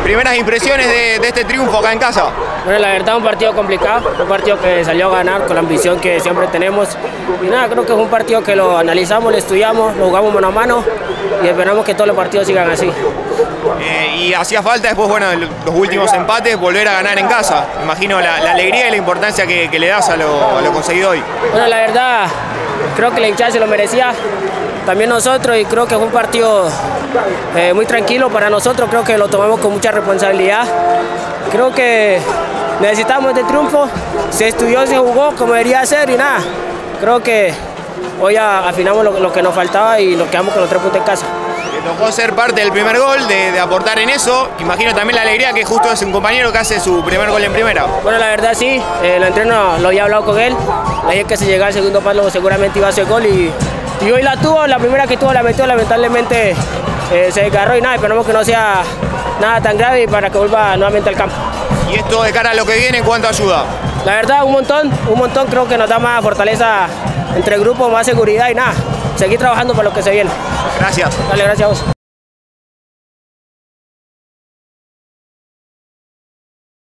Primeras impresiones de este triunfo acá en casa. Bueno, la verdad un partido complicado, un partido que salió a ganar con la ambición que siempre tenemos. Y nada, creo que es un partido que lo analizamos, lo estudiamos, lo jugamos mano a mano y esperamos que todos los partidos sigan así. Y hacía falta después, bueno, los últimos empates, volver a ganar en casa. Imagino la alegría y la importancia que le das a lo conseguido hoy. Bueno, la verdad, creo que la hinchada se lo merecía, también nosotros, y creo que fue un partido muy tranquilo para nosotros, creo que lo tomamos con mucha responsabilidad. Creo que necesitamos este triunfo, se estudió, se jugó como debería ser y nada, creo que hoy afinamos lo que nos faltaba y nos quedamos con los 3 puntos en casa. Te tocó ser parte del primer gol, de aportar en eso. Imagino también la alegría que justo es un compañero que hace su primer gol en primera. Bueno, la verdad sí, el entreno lo había hablado con él, le dije que si llegaba al segundo palo seguramente iba a hacer gol y hoy la tuvo, la primera que tuvo la metió, lamentablemente se desgarró y nada, esperamos que no sea nada tan grave y para que vuelva nuevamente al campo. ¿Y esto de cara a lo que viene, cuánto ayuda? La verdad un montón, creo que nos da más fortaleza entre grupos, más seguridad y nada, seguir trabajando para lo que se viene. Gracias. Dale, gracias a vos.